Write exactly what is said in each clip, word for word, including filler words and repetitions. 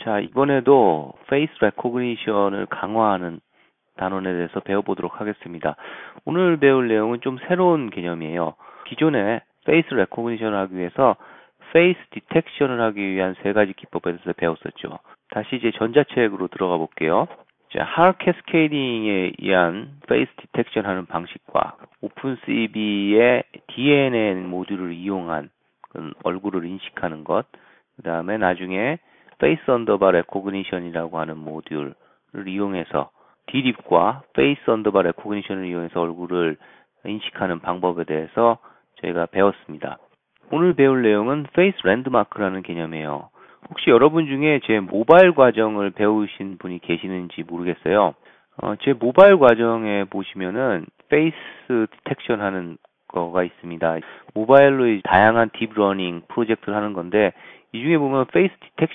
자, 이번에도 페이스 레코그니션을 강화하는 단원에 대해서 배워보도록 하겠습니다. 오늘 배울 내용은 좀 새로운 개념이에요. 기존에 페이스 레코그니션을 하기 위해서 페이스 디텍션을 하기 위한 세 가지 기법에 대해서 배웠었죠. 다시 이제 전자책으로 들어가 볼게요. 자, 할 캐스케이딩에 의한 페이스 디텍션 하는 방식과 오픈씨비의 디엔엔 모듈을 이용한 얼굴을 인식하는 것, 그 다음에 나중에 페이스 언더바 레코그니션이라고 하는 모듈을 이용해서 디립과 페이스 언더바 레코그니션을 이용해서 얼굴을 인식하는 방법에 대해서 저희가 배웠습니다. 오늘 배울 내용은 페이스 랜드마크라는 개념이에요. 혹시 여러분 중에 제 모바일 과정을 배우신 분이 계시는지 모르겠어요. 어, 제 모바일 과정에 보시면은 페이스 디텍션 하는 거가 있습니다. 모바일로 다양한 딥러닝 프로젝트를 하는 건데 이 중에 보면 페이스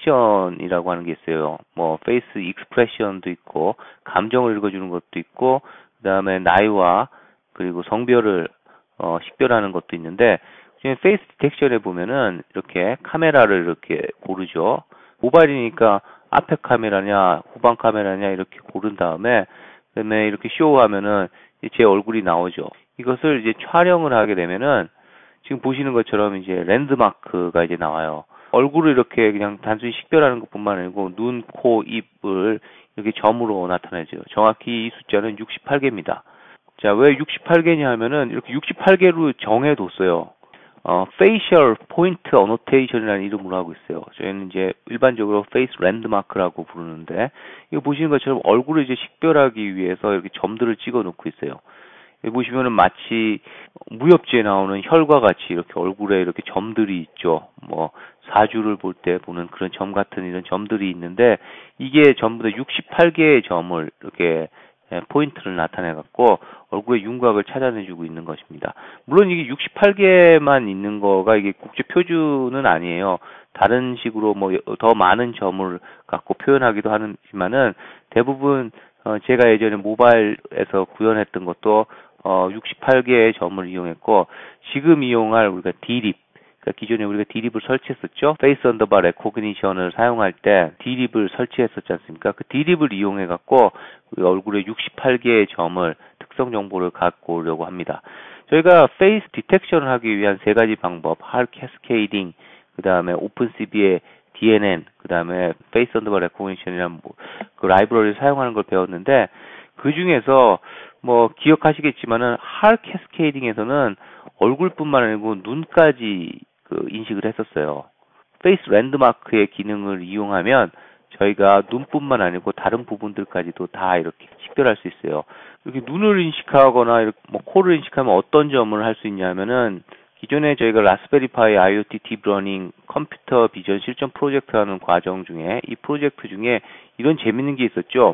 디텍션이라고 하는 게 있어요. 뭐 페이스 익스프레션도 있고 감정을 읽어주는 것도 있고 그 다음에 나이와 그리고 성별을 어, 식별하는 것도 있는데 페이스 디텍션에 보면은 이렇게 카메라를 이렇게 고르죠. 모바일이니까 앞에 카메라냐 후방 카메라냐 이렇게 고른 다음에 그다음에 이렇게 쇼하면은 제 얼굴이 나오죠. 이것을 이제 촬영을 하게 되면은 지금 보시는 것처럼 이제 랜드마크가 이제 나와요. 얼굴을 이렇게 그냥 단순히 식별하는 것뿐만 아니고 눈, 코, 입을 이렇게 점으로 나타내죠. 정확히 이 숫자는 육십팔 개입니다. 자, 왜 육십팔 개냐 하면은 이렇게 육십팔 개로 정해뒀어요. 어, facial point annotation이라는 이름으로 하고 있어요. 저희는 이제 일반적으로 face landmark라고 부르는데 이거 보시는 것처럼 얼굴을 이제 식별하기 위해서 이렇게 점들을 찍어 놓고 있어요. 여기 보시면은 마치 무협지에 나오는 혈과 같이 이렇게 얼굴에 이렇게 점들이 있죠. 뭐 사주를 볼 때 보는 그런 점 같은 이런 점들이 있는데 이게 전부 다 육십팔 개의 점을 이렇게 포인트를 나타내 갖고 얼굴의 윤곽을 찾아내주고 있는 것입니다. 물론 이게 육십팔 개만 있는 거가 이게 국제 표준은 아니에요. 다른 식으로 뭐 더 많은 점을 갖고 표현하기도 하지만은 대부분 어 제가 예전에 모바일에서 구현했던 것도 어 육십팔 개의 점을 이용했고 지금 이용할 우리가 디립 그러니까 기존에 우리가 디립을 설치했었죠. 페이스 언더바 레코그니션을 사용할 때 디립을 설치했었지 않습니까? 그 디립을 이용해 갖고 얼굴에 육십팔 개의 점을 특성 정보를 갖고 오려고 합니다. 저희가 페이스 디텍션을 하기 위한 세 가지 방법, 할 캐스케이딩, 그 다음에 오픈씨비의 디엔엔, 그 다음에 페이스 언더바 레코그니션이라는 그 라이브러리를 사용하는 걸 배웠는데 그 중에서 뭐 기억하시겠지만은 할 캐스케이딩에서는 얼굴뿐만 아니고 눈까지 그 인식을 했었어요. 페이스 랜드마크의 기능을 이용하면 저희가 눈뿐만 아니고 다른 부분들까지도 다 이렇게 식별할 수 있어요. 이렇게 눈을 인식하거나 이렇게 뭐 코를 인식하면 어떤 점을 할 수 있냐면은 기존에 저희가 라스베리파이 아이오티 딥러닝 컴퓨터 비전 실전 프로젝트 하는 과정 중에 이 프로젝트 중에 이런 재밌는 게 있었죠.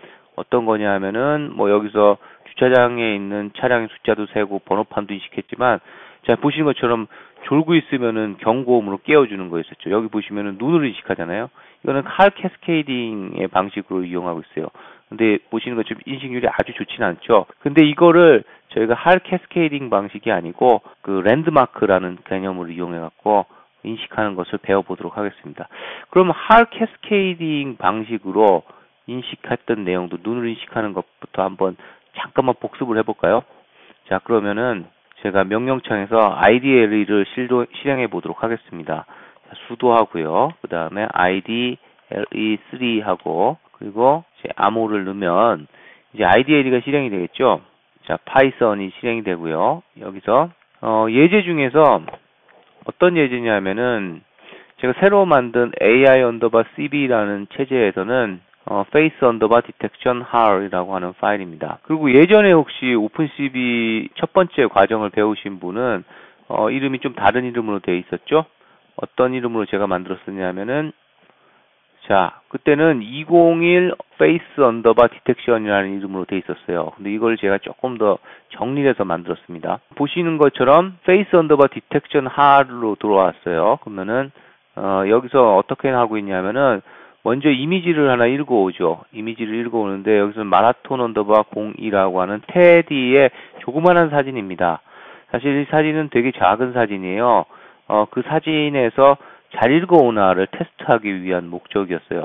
어떤 거냐 하면은 뭐 여기서 주차장에 있는 차량의 숫자도 세고 번호판도 인식했지만 자 보시는 것처럼 졸고 있으면은 경고음으로 깨워주는 거 있었죠. 여기 보시면은 눈으로 인식하잖아요. 이거는 칼 캐스케이딩의 방식으로 이용하고 있어요. 근데 보시는 것처럼 인식률이 아주 좋지는 않죠. 근데 이거를 저희가 할 캐스케이딩 방식이 아니고 그 랜드마크라는 개념을 이용해 갖고 인식하는 것을 배워보도록 하겠습니다. 그럼 할 캐스케이딩 방식으로 인식했던 내용도 눈으로 인식하는 것부터 한번 잠깐만 복습을 해볼까요? 자, 그러면은 제가 명령창에서 아이디엘이를 실행해 보도록 하겠습니다. 자, 수도 하고요. 그 다음에 아이디엘이 쓰리 하고 그리고 이제 암호를 넣으면 이제 아이디엘이가 실행이 되겠죠. 자, 파이썬이 실행이 되고요. 여기서 어, 예제 중에서 어떤 예제냐면은 제가 새로 만든 에이아이 언더바 씨비라는 체제에서는 어, 페이스 언더바 디텍션 할이라고 하는 파일입니다. 그리고 예전에 혹시 오픈씨비 첫 번째 과정을 배우신 분은 어, 이름이 좀 다른 이름으로 되어 있었죠? 어떤 이름으로 제가 만들었었냐면은 자, 그때는 이공일 페이스 언더바 디텍션이라는 이름으로 되어 있었어요. 근데 이걸 제가 조금 더 정리해서 만들었습니다. 보시는 것처럼 페이스 언더바 디텍션 할로 들어왔어요. 그러면은 어, 여기서 어떻게 하고 있냐면은 먼저 이미지를 하나 읽어오죠. 이미지를 읽어오는데 여기서 마라톤 언더바 공이라고 하는 테디의 조그만한 사진입니다. 사실 이 사진은 되게 작은 사진이에요. 어, 그 사진에서 잘 읽어오나를 테스트하기 위한 목적이었어요.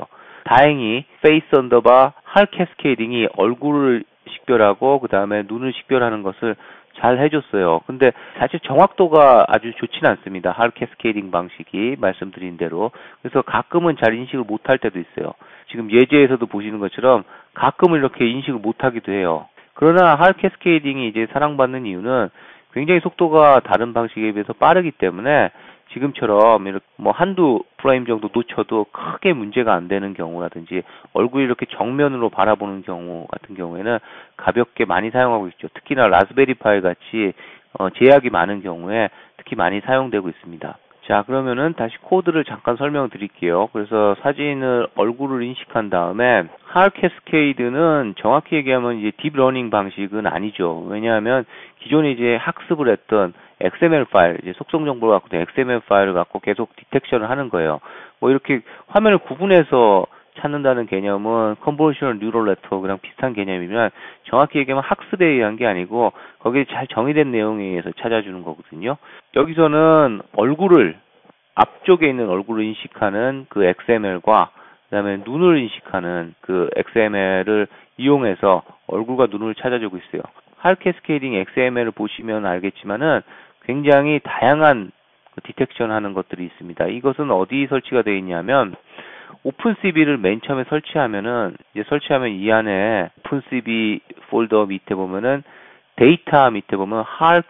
다행히 페이스 언더바 할 캐스케이딩이 얼굴을 식별하고 그 다음에 눈을 식별하는 것을 잘 해줬어요. 근데 사실 정확도가 아주 좋지는 않습니다. 할 캐스케이딩 방식이 말씀드린 대로. 그래서 가끔은 잘 인식을 못할 때도 있어요. 지금 예제에서도 보시는 것처럼 가끔은 이렇게 인식을 못하기도 해요. 그러나 할 캐스케이딩이 이제 사랑받는 이유는 굉장히 속도가 다른 방식에 비해서 빠르기 때문에 지금처럼 이렇게 뭐 한두 프레임 정도 놓쳐도 크게 문제가 안 되는 경우라든지 얼굴이 이렇게 정면으로 바라보는 경우 같은 경우에는 가볍게 많이 사용하고 있죠. 특히나 라즈베리파이 같이 어, 제약이 많은 경우에 특히 많이 사용되고 있습니다. 자, 그러면은 다시 코드를 잠깐 설명드릴게요. 그래서 사진을 얼굴을 인식한 다음에 할 캐스케이드는 정확히 얘기하면 이제 딥러닝 방식은 아니죠. 왜냐하면 기존에 이제 학습을 했던 엑스엠엘 파일, 이제 속성 정보를 갖고 있는 엑스엠엘 파일을 갖고 계속 디텍션을 하는 거예요. 뭐 이렇게 화면을 구분해서 찾는다는 개념은 컨볼루셔널 뉴럴 네트워크랑 비슷한 개념이면 정확히 얘기하면 학습에 의한 게 아니고 거기에 잘 정의된 내용에 의해서 찾아주는 거거든요. 여기서는 얼굴을 앞쪽에 있는 얼굴을 인식하는 그 엑스엠엘과 그다음에 눈을 인식하는 그 엑스엠엘을 이용해서 얼굴과 눈을 찾아주고 있어요. 할 캐스케이딩 엑스엠엘을 보시면 알겠지만은 굉장히 다양한 디텍션 하는 것들이 있습니다. 이것은 어디 설치가 되어 있냐면 오픈시비를 맨 처음에 설치하면은 이제 설치하면 이 안에 오픈시비 폴더 밑에 보면은 데이터 밑에 보면 할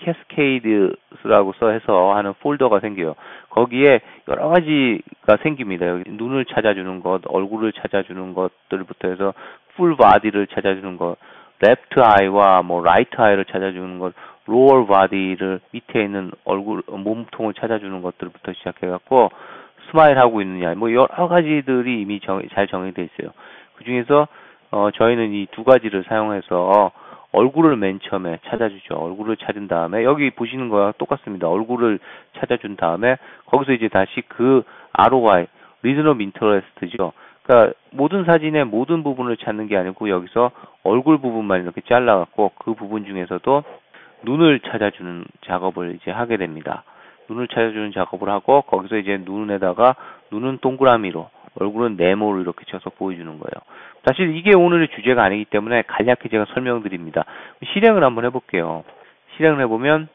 캐스케이드라고 써서 하는 폴더가 생겨요. 거기에 여러 가지가 생깁니다. 여기 눈을 찾아주는 것, 얼굴을 찾아주는 것들부터 해서 풀 바디를 찾아주는 것, 레프트 아이와 뭐 라이트 아이를 찾아주는 것, 로어 바디를 밑에 있는 얼굴 몸통을 찾아주는 것들부터 시작해갖고 스마일 하고 있느냐, 뭐 여러 가지들이 이미 정, 잘 정의되어 있어요. 그 중에서 어, 저희는 이 두 가지를 사용해서 얼굴을 맨 처음에 찾아주죠. 얼굴을 찾은 다음에 여기 보시는 거와 똑같습니다. 얼굴을 찾아준 다음에 거기서 이제 다시 그 알오아이, Region of Interest죠. 그러니까 모든 사진의 모든 부분을 찾는 게 아니고 여기서 얼굴 부분만 이렇게 잘라갖고 그 부분 중에서도 눈을 찾아주는 작업을 이제 하게 됩니다. 눈을 찾아주는 작업을 하고 거기서 이제 눈에다가 눈은 동그라미로 얼굴은 네모로 이렇게 쳐서 보여주는 거예요. 사실 이게 오늘의 주제가 아니기 때문에 간략히 제가 설명드립니다. 실행을 한번 해볼게요. 실행을 해보면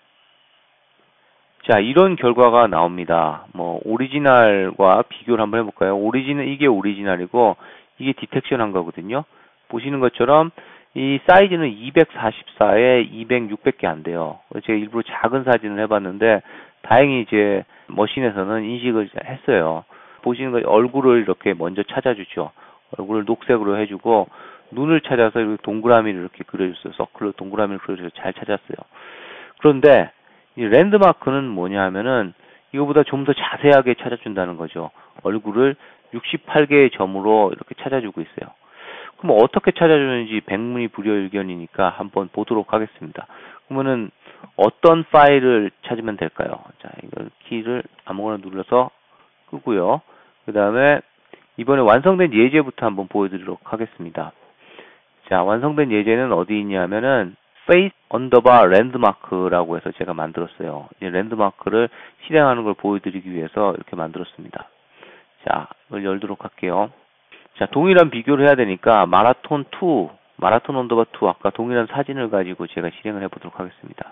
자, 이런 결과가 나옵니다. 뭐 오리지널과 비교를 한번 해볼까요? 오리지널, 이게 오리지널이고 이게 디텍션 한 거거든요. 보시는 것처럼 이 사이즈는 이백사십사에 이백, 육백개 안 돼요. 제가 일부러 작은 사진을 해봤는데 다행히 이제 머신에서는 인식을 했어요. 보시는 거 얼굴을 이렇게 먼저 찾아주죠. 얼굴을 녹색으로 해주고 눈을 찾아서 이렇게 동그라미를 이렇게 그려줬어요. 서클로 동그라미를 그려줘서 잘 찾았어요. 그런데 이 랜드마크는 뭐냐 하면은 이거보다 좀 더 자세하게 찾아준다는 거죠. 얼굴을 육십팔 개의 점으로 이렇게 찾아주고 있어요. 그럼 어떻게 찾아주는지 백문이 불여일견이니까 한번 보도록 하겠습니다. 그러면은 어떤 파일을 찾으면 될까요? 자, 이걸 키를 아무거나 눌러서 끄고요. 그 다음에 이번에 완성된 예제부터 한번 보여드리도록 하겠습니다. 자, 완성된 예제는 어디 있냐면은 face 언더바 랜드마크라고 해서 제가 만들었어요. 이제 랜드마크를 실행하는 걸 보여드리기 위해서 이렇게 만들었습니다. 자, 이걸 열도록 할게요. 자, 동일한 비교를 해야 되니까 마라톤 투, 마라톤 언더바 투 아까 동일한 사진을 가지고 제가 실행을 해보도록 하겠습니다.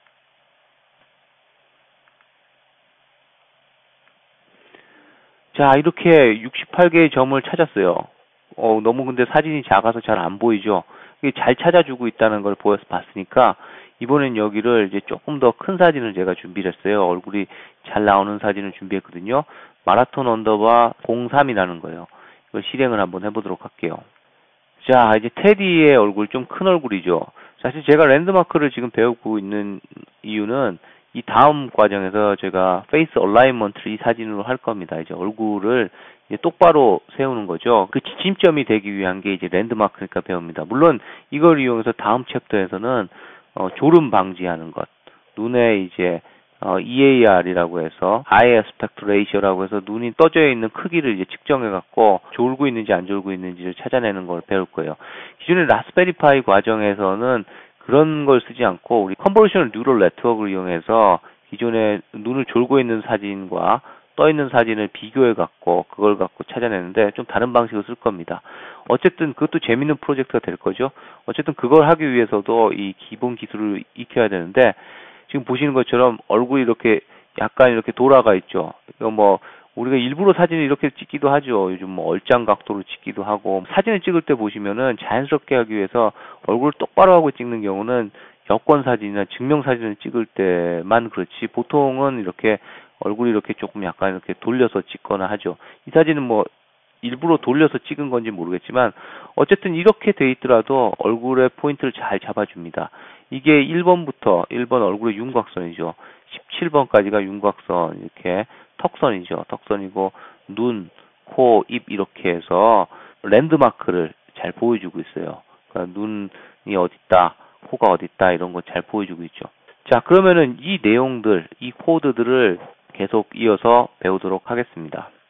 자, 이렇게 육십팔 개의 점을 찾았어요. 어, 너무 근데 사진이 작아서 잘 안 보이죠? 이게 잘 찾아주고 있다는 걸 보여서 봤으니까, 이번엔 여기를 이제 조금 더 큰 사진을 제가 준비를 했어요. 얼굴이 잘 나오는 사진을 준비했거든요. 마라톤 언더바 공삼이라는 거예요. 이걸 실행을 한번 해보도록 할게요. 자, 이제 테디의 얼굴 좀 큰 얼굴이죠. 사실 제가 랜드마크를 지금 배우고 있는 이유는 이 다음 과정에서 제가 페이스 얼라인먼트를 이 사진으로 할 겁니다. 이제 얼굴을 이제 똑바로 세우는 거죠. 그 지침점이 되기 위한 게 이제 랜드마크니까 배웁니다. 물론 이걸 이용해서 다음 챕터에서는 어, 졸음 방지하는 것, 눈에 이제 어, 이에이알이라고 해서 Eye Aspect Ratio라고 해서 눈이 떠져 있는 크기를 이제 측정해 갖고 졸고 있는지 안 졸고 있는지를 찾아내는 걸 배울 거예요. 기존의 라스베리파이 과정에서는 그런 걸 쓰지 않고 우리 컨볼루셔널 뉴럴 네트워크를 이용해서 기존에 눈을 졸고 있는 사진과 떠 있는 사진을 비교해 갖고 그걸 갖고 찾아내는데 좀 다른 방식을 쓸 겁니다. 어쨌든 그것도 재밌는 프로젝트가 될 거죠. 어쨌든 그걸 하기 위해서도 이 기본 기술을 익혀야 되는데 지금 보시는 것처럼 얼굴이 이렇게 약간 이렇게 돌아가 있죠. 이거 뭐 우리가 일부러 사진을 이렇게 찍기도 하죠. 요즘 뭐 얼짱 각도로 찍기도 하고 사진을 찍을 때 보시면은 자연스럽게 하기 위해서 얼굴을 똑바로 하고 찍는 경우는 여권 사진이나 증명 사진을 찍을 때만 그렇지 보통은 이렇게 얼굴이 이렇게 조금 약간 이렇게 돌려서 찍거나 하죠. 이 사진은 뭐 일부러 돌려서 찍은 건지 모르겠지만 어쨌든 이렇게 돼 있더라도 얼굴의 포인트를 잘 잡아줍니다. 이게 일 번부터 일 번 얼굴의 윤곽선이죠. 십칠 번까지가 윤곽선 이렇게 턱선이죠. 턱선이고 눈, 코, 입 이렇게 해서 랜드마크를 잘 보여주고 있어요. 그러니까 눈이 어딨다, 코가 어딨다 이런 거 잘 보여주고 있죠. 자, 그러면은 이 내용들, 이 코드들을 계속 이어서 배우도록 하겠습니다.